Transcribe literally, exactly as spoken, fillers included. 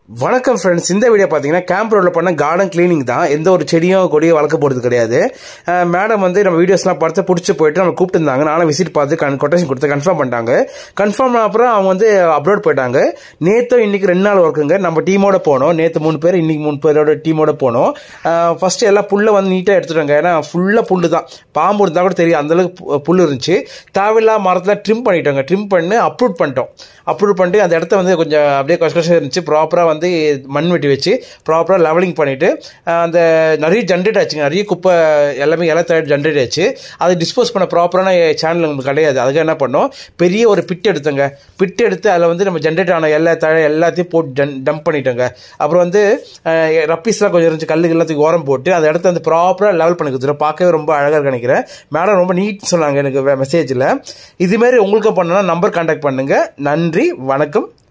வணக்கம் ஃப்ரெண்ட்ஸ். இந்த வீடியோ பார்த்தீங்கன்னா கேம்ப் ரோடில் பண்ண கார்டன் கிளீனிங் தான். எந்த ஒரு செடியும் கொடியோ வளர்க்க போகிறது கிடையாது. மேடம் வந்து நம்ம வீடியோஸ்லாம் பார்த்து பிடிச்சி போயிட்டு நம்ம கூப்பிட்டுருந்தாங்க. நானும் விசிட் பார்த்து கன் கொட்டேஷன் கொடுத்து கன்ஃபார்ம் பண்ணிட்டாங்க. கன்ஃபார்ம் அப்புறம் அவங்க வந்து அப்லோட் போயிட்டாங்க. நேற்று இன்னைக்கு ரெண்டு நாள் ஒர்க்குங்க. நம்ம டீமோட போனோம். நேற்று மூணு பேர், இன்னைக்கு மூணு பேரோட டீமோட போனோம். ஃபர்ஸ்ட் எல்லாம் புல்லை வந்து நீட்டாக எடுத்துட்டாங்க. ஏன்னா ஃபுல்லாக புல்லு தான். பாம்பு இருந்தால் கூட தெரியும், அந்தளவுக்கு புல் இருந்துச்சு. தேவையில்லா மரத்தில் ட்ரிம் பண்ணிட்டோங்க. ட்ரிம் பண்ணி அப்ரூட் பண்ணிட்டோம். அப்ரூட் பண்ணிட்டு அந்த இடத்த வந்து கொஞ்சம் அப்படியே கஷ்ட கஷ்டம் இருந்துச்சு. ப்ராப்பராக வந்து மண் வெட்டி வச்சு ப்ராப்பராக லெவலிங் பண்ணிவிட்டு அந்த நிறைய ஜென்ரேட் ஆச்சுங்க. நிறைய குப்பை எல்லாமே எல்லாம் தயார் ஜென்ரேட் ஆச்சு. அதை டிஸ்போஸ் பண்ண ப்ராப்பரான சேனல் உங்களுக்கு கிடையாது. அதுக்கு என்ன பண்ணோம், பெரிய ஒரு பிட் எடுத்தோங்க. பிட் எடுத்து அதில் வந்து நம்ம ஜென்ரேட் ஆன எல்லா தழை எல்லாத்தையும் போட்டு ஜன் டம்ப் பண்ணிட்டோங்க. அப்புறம் வந்து ரப்பீஸ்லாம் கொஞ்சம் இருந்துச்சு, கல்லுக்கு எல்லாத்துக்கும் ஓரம் போட்டு அந்த இடத்த வந்து ப்ராப்பராக லெவல் பண்ணி கொடுத்துருவோம். பார்க்கவே ரொம்ப அழகாக நினைக்கிறேன். மேடம் ரொம்ப நீட் சொன்னாங்க எனக்கு மெசேஜில். இதுமாரி உங்களுக்கும் பண்ணணும்னா நம்பர் கான்டாக்ட் பண்ணுங்கள். நன்றி, வணக்கம்.